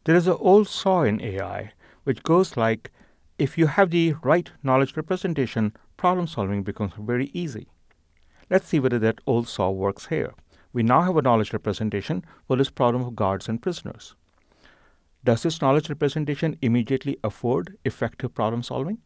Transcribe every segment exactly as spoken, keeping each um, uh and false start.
There is an old saw in A I which goes like, if you have the right knowledge representation, problem solving becomes very easy. Let's see whether that old saw works here. We now have a knowledge representation for this problem of guards and prisoners. Does this knowledge representation immediately afford effective problem solving?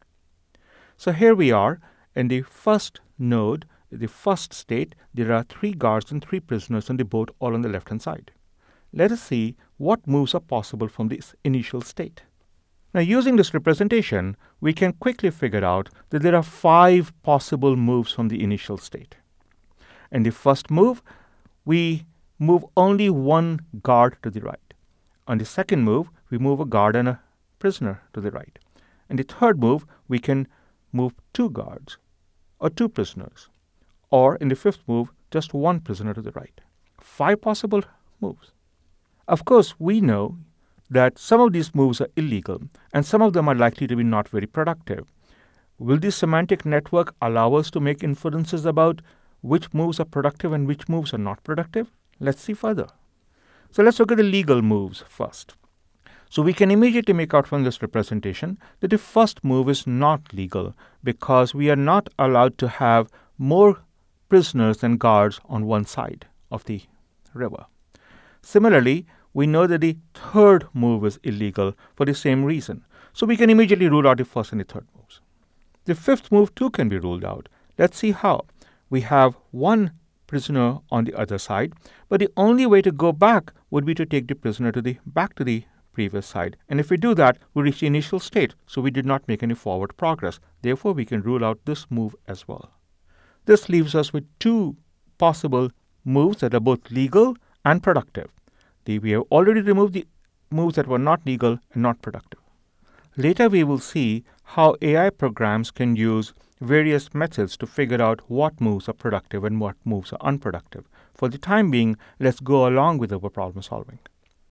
So here we are in the first node, the first state. There are three guards and three prisoners on the boat, all on the left-hand side. Let us see what moves are possible from this initial state. Now, using this representation, we can quickly figure out that there are five possible moves from the initial state. In the first move, we move only one guard to the right. On the second move, we move a guard and a prisoner to the right. In the third move, we can move two guards or two prisoners. Or in the fifth move, just one prisoner to the right. Five possible moves. Of course, we know that some of these moves are illegal and some of them are likely to be not very productive. Will the semantic network allow us to make inferences about which moves are productive and which moves are not productive? Let's see further. So let's look at the legal moves first. So we can immediately make out from this representation that the first move is not legal because we are not allowed to have more prisoners than guards on one side of the river. Similarly, we know that the third move is illegal for the same reason. So we can immediately rule out the first and the third moves. The fifth move too can be ruled out. Let's see how. We have one prisoner on the other side, but the only way to go back would be to take the prisoner to the back to the previous side. And if we do that, we reach the initial state, so we did not make any forward progress. Therefore, we can rule out this move as well. This leaves us with two possible moves that are both legal and productive. The, we have already removed the moves that were not legal and not productive. Later, we will see how A I programs can use various methods to figure out what moves are productive and what moves are unproductive. For the time being, let's go along with our problem solving.